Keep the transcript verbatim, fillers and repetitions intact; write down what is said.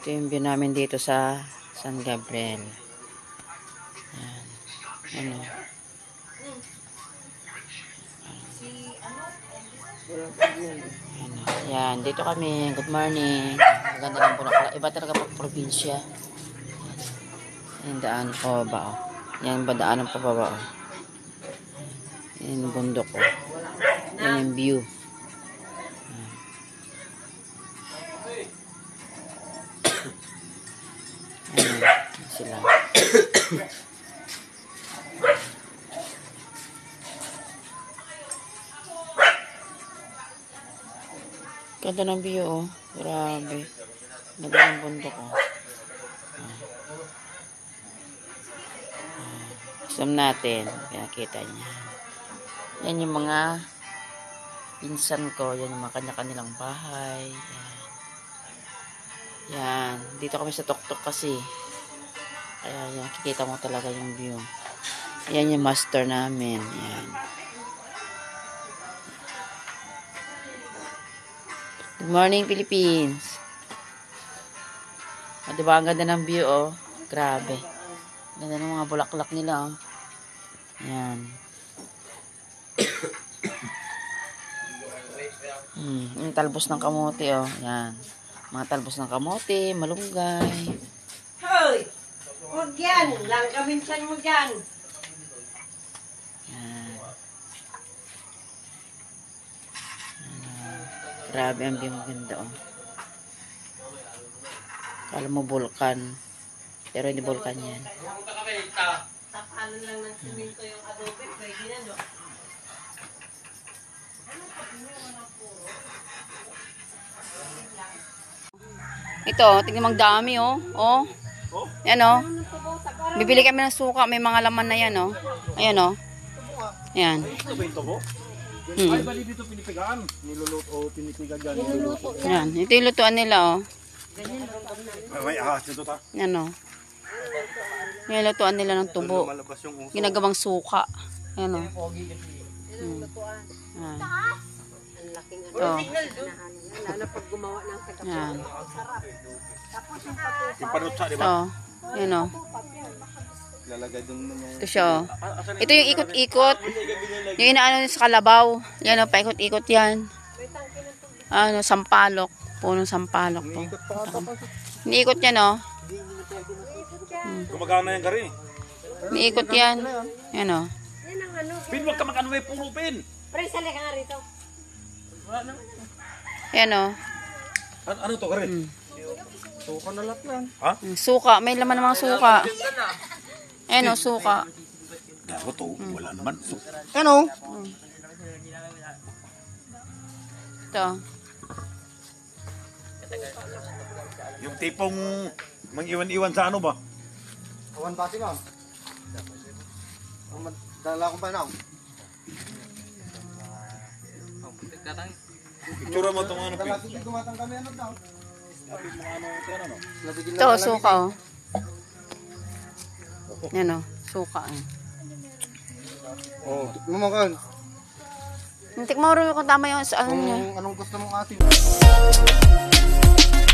Ito yung view namin dito sa San Gabriel. Yan. Ano? Ano? Yan. Dito kami. Good morning. Maganda ng Bulaklak. Iba talaga pag probinsya. Yan. Yung daan po ba? Oh. Yan ba daanan pa baba? Oh. Yan yung bundok. Oh. Yan yung view. Ayan, sila. Ganda ng view, oh. Grabe. Ganda ng bundok, oh. Zoom natin. Pinakita niya. Yan yung mga pinsan ko. Yan yung mga kanya-kanilang bahay. Yan. Yan. Dito kami sa tuktok kasi. Kaya yan. Kikita mo talaga yung view. Yan yung master namin. Yan. Good morning, Philippines. O, diba? Ang ganda ng view, oh. Grabe. Ganda ng mga bulaklak nila, oh. Yan. Hmm. Yung talbos ng kamote, oh. Yan. Mga talbos ng kamote, malunggay. Hoy! Huwag yan! Lang kaminsan mo dyan! Yan. Yan. Grabe ang view, maganda, oh. Kala mo vulkan. Pero hindi vulkan yan. Tapanan lang ng siminto yung adobe. Pwede na, no? Ito, tingnan mo ang dami, oh. Oh. Yan, oh. Bibili kami ng suka. May mga laman na yan, oh. Ayan, oh. Ayan. Ito ba yung tubo? Hmm. Ay, bali dito pinipigaan. Niluluto o pinipigagan. Niluluto. Ayan. Ito yung lutuan nila, oh. May, may ahas nito ta. Yan, oh. Yung lutuan nila ng tubo. Malabas yung uso. Ginagawang suka. Ayan, oh. Hmm. Ayan. Ang laking ano. Oh. Lalo pag gumawa ng tagapon. Ayan. Tapos yung patus. Yung panutsa, di ba? Ito. Ayan, oh. Lalagay dun na niya. Ito siya, oh. Ito yung ikot-ikot. Yung inaano sa kalabaw. Yan, oh. Paikot-ikot yan. Ano, sampalok. Punong sampalok to. Iniikot yan, oh. Gumagana yan ka rin. Iniikot yan. Yan, oh. Yan ang ano. Pin, wag ka mag-ano may puro pin. Pre, sali ka nga rito. Yan, oh. Ano, ano to ka rin? Hmm. Suka na lahat yan. Ha? Suka. May laman ng mga suka. Ayan, oh, suka. Gago to, wala naman. Ano? Ito. Yung tipong mang-iwan-iwan sa ano ba? Awan pati ma'am. Dala ko pa na. Itsura mo itong ano pin. Dala sige kumatang kami ano daw. Ito, suka, oh. Yan, oh. Suka, eh. Oh, mamakan. Tikman mo rin kung tama yung ano niya. Anong gusto mong atin?